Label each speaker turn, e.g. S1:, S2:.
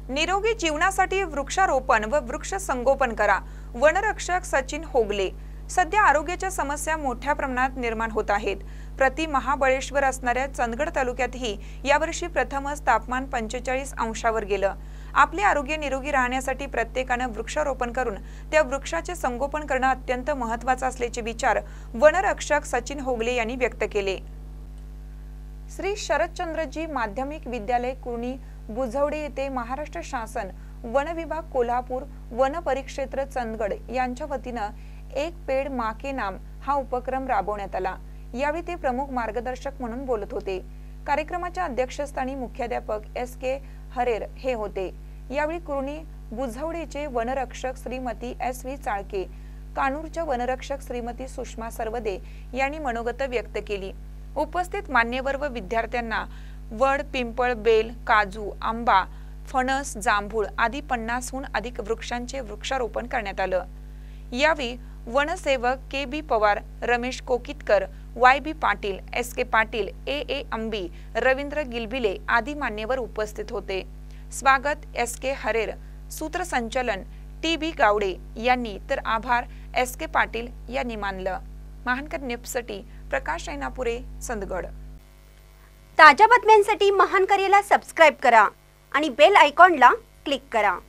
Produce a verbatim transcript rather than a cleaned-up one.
S1: निरोगी जीवनासाठी वृक्षारोपण व वृक्ष संगोपन करा। वनरक्षक सचिन होगले। सध्या आरोग्याच्या समस्या मोठ्या प्रमाणात निर्माण होत आहेत। प्रति महाबळेश्वर असणाऱ्या चंदगड तालुक्यातही यावर्षी प्रथमच तापमान पंचेचाळीस अंशावर गेलं। आपले आरोग्य निरोगी राहण्यासाठी प्रत्येकाने वृक्षारोपण करून त्या वृक्षाचे संगोपन करणं अत्यंत महत्त्वाचं असल्याचे विचार वनरक्षक सचिन होगले यांनी व्यक्त केले। श्री शरदचंद्रजी माध्यमिक विद्यालय कुर्णी बुझवडे येथे महाराष्ट्र शासन वन विभाग कोल्हापूर वन परिक्षेत्र चंदगड यांच्या वतीनं एक पेड़ माँ के नाम हा उपक्रम राबवण्यात आला। यावेळी ते प्रमुख मार्गदर्शक म्हणून बोलत होते। कार्यक्रमाच्या अध्यक्षस्थानी मुख्याध्यापक एस के हरेर हे होते। यावेळी कुर्णी बुझवडेचे वनरक्षक श्रीमती एस व्ही चाळके, कानूरच्या वनरक्षक श्रीमती सुषमा सरवदे यांनी मनोगत व्यक्त केली। उपस्थित मान्यवर व विद्यार्थ्यांना वड, पिंपळ, बेल, काजू, आंबा, फणस, जांभूळ आदी पन्नासहून अधिक वृक्षांचे वृक्षारोपण करण्यात आलं। यावेळी वनसेवक K B Pawar, Ramesh Kokitkar, Y B Patil, S K Patil, A A Ambi, Ravindra Gilbile आदी मान्यवर उपस्थित होते। स्वागत एस के हरेर, सूत्रसंचालन टी बी गावडे यांनी तर आभार एस के पाटील यांनी मानलं। महानकर न्यूजसाठी प्रकाश ऐनापुरे, चंदगड।
S2: ताज्या बातम्यांसाठी महानकरेला सबस्क्राइब करा आणि बेल आयकॉनला क्लिक करा।